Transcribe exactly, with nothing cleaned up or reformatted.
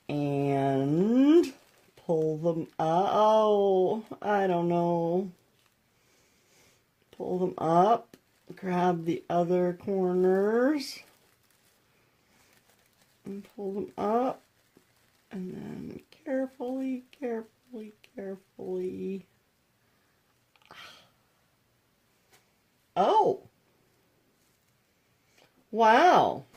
And pull them up. Oh, I don't know. Pull them up. Grab the other corners. And pull them up. And then carefully, carefully, carefully. Oh. Wow.